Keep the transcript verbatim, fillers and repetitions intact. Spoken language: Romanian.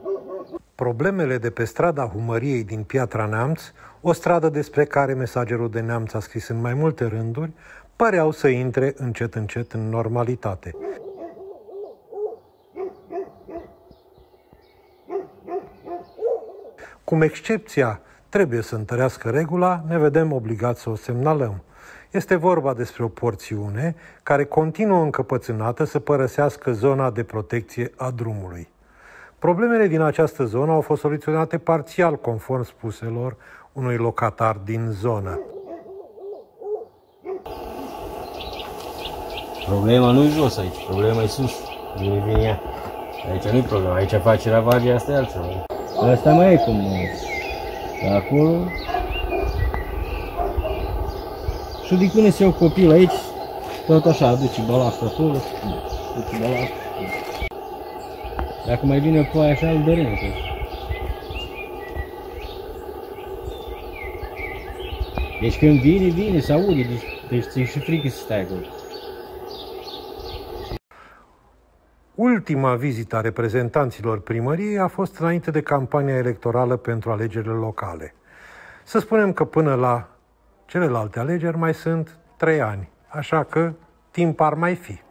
Problemele de pe strada Humăriei din Piatra Neamț, o stradă despre care Mesagerul de Neamț a scris în mai multe rânduri, păreau să intre încet încet în normalitate. Cum excepția trebuie să întărească regula, ne vedem obligați să o semnalăm. Este vorba despre o porțiune care continuă încăpățânată să părăsească zona de protecție a drumului. Problemele din această zonă au fost soluționate parțial, conform spuselor unui locatar din zonă. Problema nu-i jos aici, problema e sus, vine, vine ea. Aici nu-i problema, aici face ravagia, asta e altceva. Asta mai e cum e acolo. Și de când se iau copil aici, tot așa, aduce balast acolo, aduce balast. Dacă mai vine ploaia așa, îl dărâm. Deci când vine, vine, se aude, deci, deci ți-e și frică să stai acolo. Ultima vizită a reprezentanților primăriei a fost înainte de campania electorală pentru alegerile locale. Să spunem că până la celelalte alegeri mai sunt trei ani, așa că timp ar mai fi.